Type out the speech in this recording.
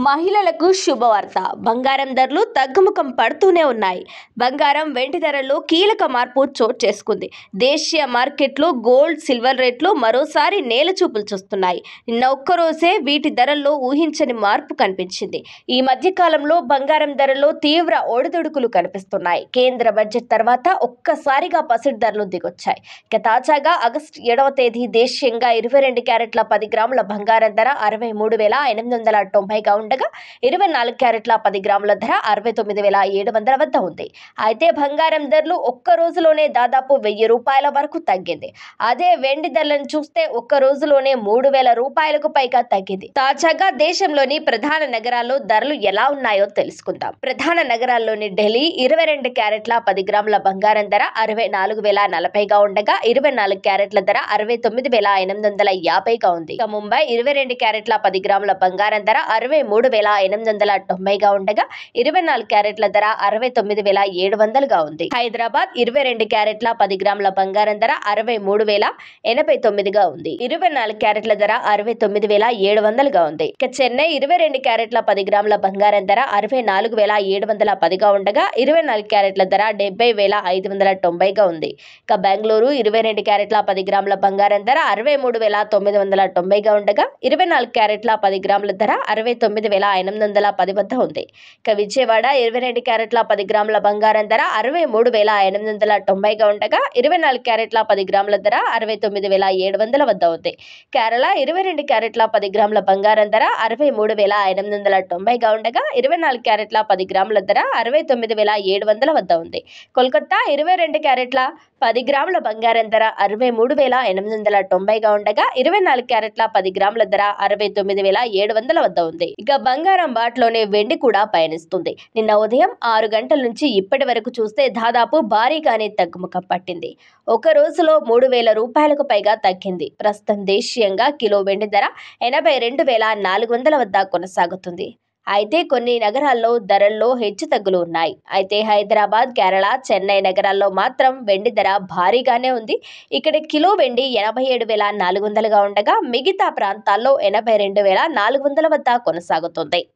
మహిళలకు శుభవార్త. బంగారం ధరలు తగ్గుముఖం పడుతూనే ఉన్నాయి. బంగారం, వెండి ధరల్లో కీలక మార్పు చోటు చేసుకుంది. దేశీయ మార్కెట్లో గోల్డ్, సిల్వర్ రేట్లు మరోసారి నేలచూపులు చూస్తున్నాయి. నిన్న ఒక్కరోజే వీటి ధరల్లో ఊహించని మార్పు కనిపించింది. ఈ మధ్య కాలంలో బంగారం ధరల్లో తీవ్ర ఒడిదుడుకులు కనిపిస్తున్నాయి. కేంద్ర బడ్జెట్ తర్వాత ఒక్కసారిగా పసిడి ధరలు దిగొచ్చాయి. ఇక తాజాగా ఆగస్టు 7వ తేదీ దేశీయంగా 22 క్యారెట్ల 10 గ్రాముల బంగారం ధర 63,890గా ఉండగా 24 క్యారెట్ల 10 గ్రాముల ధర 69,700 వద్ద ఉంది. అయితే బంగారం ధరలు ఒక్క రోజులోనే దాదాపు 1000 రూపాయల వరకు తగ్గింది. అదే వెండి ధరలను చూస్తే ఒక్క రోజులోనే 3000 రూపాయలకు పైగా తగ్గింది. తాజాగా దేశంలోని ప్రధాన నగరాల్లో ధరలు ఎలా ఉన్నాయో తెలుసుకుందాం. ప్రధాన నగరాల్లోని ఢిల్లీ 22 క్యారెట్ల 10 గ్రాముల బంగారం ధర 64,040గా ఉండగా 24 క్యారెట్ల ధర 69,850గా ఉంది. ఇక ముంబై 22 క్యారెట్ల 10 గ్రాముల బంగారం ధర 63,890గా ఉండగా 24 క్యారెట్ల ధర 69,700గా ఉంది. హైదరాబాద్ 22 క్యారెట్ల 10 గ్రాముల బంగారం ధర 63,089గా ఉంది. 24 క్యారెట్ల ధర 69,700గా ఉంది. ఇక చెన్నై 22 క్యారెట్ల 10 గ్రాముల బంగారం ధర 64,710గా ఉండగా 24 క్యారెట్ల ధర 70,590గా ఉంది. ఇక బెంగళూరు 22 క్యారెట్ల 10 గ్రాముల బంగారం ధర 63,990గా ఉండగా 24 క్యారెట్ల 10 గ్రాముల ధర 69,810 వద్ద ఉంది. ఇక విజయవాడ 22 క్యారెట్ల 10 గ్రాముల బంగారం ధర 63,890గా ఉండగా 24 క్యారెట్ల 10 గ్రాముల ధర 69,700 వద్ద ఉంది. కేరళ 22 క్యారెట్ల 10 గ్రాముల బంగారం ధర 63,890గా ఉండగా 24 క్యారెట్ల 10 గ్రాముల ధర 69,700 వద్ద ఉంది. కోల్కతా 22 క్యారెట్ల 10 గ్రాముల బంగారం ధర 63,890గా ఉండగా 24 క్యారెట్ల 10 గ్రాముల ధర 69,700 వద్ద ఉంది. ఇక బంగారం బాట్లోనే వెండి కూడా పయనిస్తుంది. నిన్న ఉదయం 6 గంటల నుంచి ఇప్పటి వరకు చూస్తే దాదాపు భారీగానే తగ్గుముఖం పట్టింది. ఒక రోజులో 3,000 రూపాయలకు పైగా తగ్గింది. ప్రస్తుతం దేశీయంగా కిలో వెండి ధర 82,400 వద్ద కొనసాగుతుంది. అయితే కొన్ని నగరాల్లో ధరల్లో హెచ్చుతగ్గులు ఉన్నాయి. అయితే హైదరాబాద్, కేరళ, చెన్నై నగరాల్లో మాత్రం వెండి ధర భారీగానే ఉంది. ఇక్కడ కిలో వెండి 87,400గా ఉండగా మిగతా ప్రాంతాల్లో 82,400 వద్ద కొనసాగుతుంది.